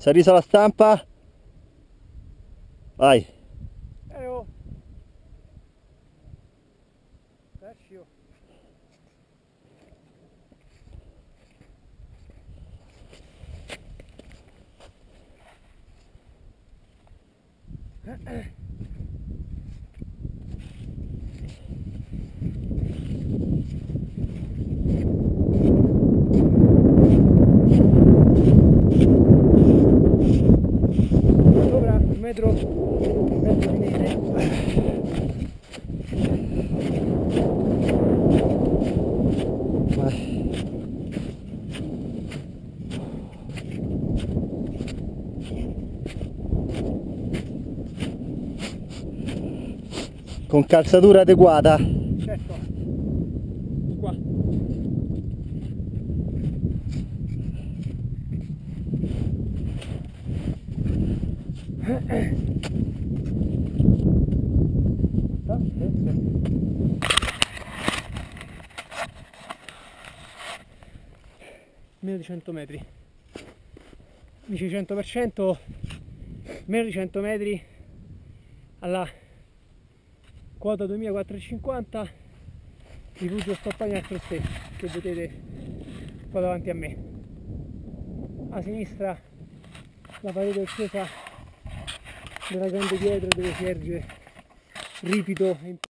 Si è risa la stampa? Vai. Oh. Lascio. Sopra un metro di neve. Con calzatura adeguata. Certo. Qua. Meno di 100 metri. Dice 100%, meno di 100 metri alla quota 2450, rifugio Stoppani al Crostè, che vedete qua davanti a me. A sinistra la parete accesa della grande pietra dove si erge ripido e